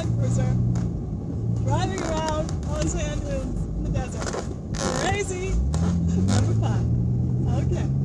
Land Cruiser driving around on sand dunes in the desert. Crazy. Number 5. Okay.